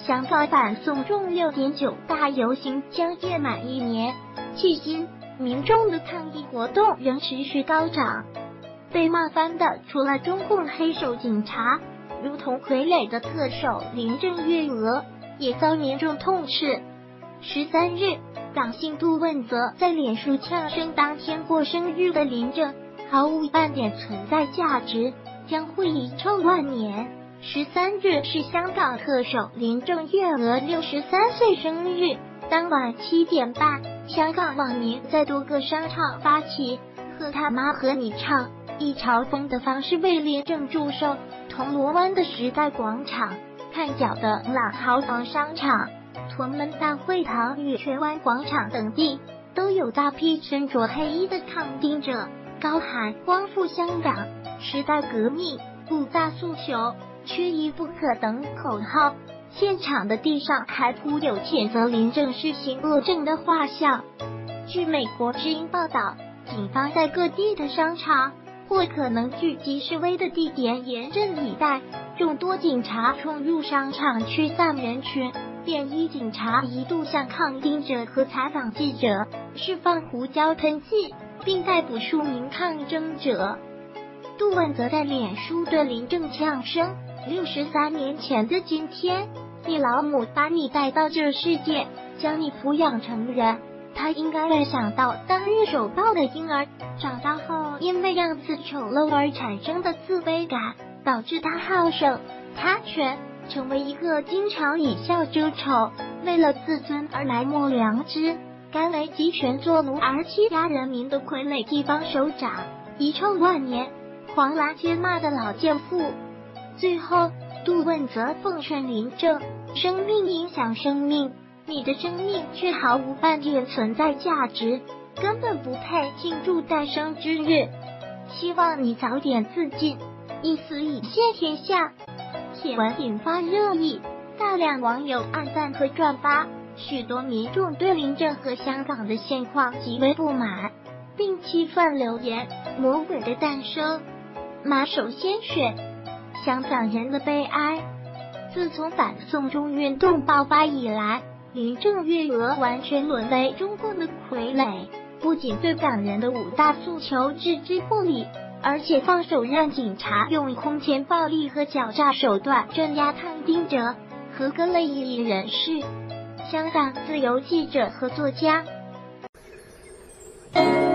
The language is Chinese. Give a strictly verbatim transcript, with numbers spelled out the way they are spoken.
香港反送中 六点九 大游行将届满一年，迄今民众的抗议活动仍持续高涨。被骂翻的除了中共黑手警察，如同傀儡的特首林郑月娥，也遭民众痛斥。十三日，党信杜汶泽在脸书呛声当天过生日的林郑毫无半点存在价值，将会遗臭万年。十三日是香港特首林郑月娥六十三岁生日，当晚七点半，香港网民在多个商场发起和他妈和你唱，以嘲讽的方式为林郑祝寿。铜锣湾的时代广场、看脚的朗豪坊商场、屯门大会堂与荃湾广场等地，都有大批身着黑衣的抗争者高喊光复香港、时代革命、五大诉求、缺一不可等口号，现场的地上还铺有谴责林郑施行恶政的画像。据美国之音报道，警方在各地的商场或可能聚集示威的地点严阵以待，众多警察冲入商场驱散人群，便衣警察一度向抗争者和采访记者释放胡椒喷剂，并逮捕数名抗争者。杜汶泽在脸书对林郑呛声：六十三年前的今天，你老母把你带到这世界，将你抚养成人，他应该会想到当日手抱的婴儿长大后因为样子丑陋而产生的自卑感，导致他好胜他权，成为一个经常以笑遮丑，为了自尊而埋没良知，甘为集权作奴而欺压人民的傀儡地方首长，遗臭万年，狂澜揭骂的老奸妇。最后，杜汶泽奉劝林郑：生命影响生命，你的生命却毫无半点存在价值，根本不配庆祝诞生之日。希望你早点自尽，一死以谢天下。帖文引发热议，大量网友按赞和转发，许多民众对林郑和香港的现况极为不满，并气愤留言：魔鬼的诞生，马首鲜血，香港人的悲哀。自从反送中运动爆发以来，林郑月娥完全沦为中共的傀儡，不仅对港人的五大诉求置之不理，而且放手让警察用空前暴力和狡诈手段镇压抗争者和各类异议人士。香港自由记者和作家。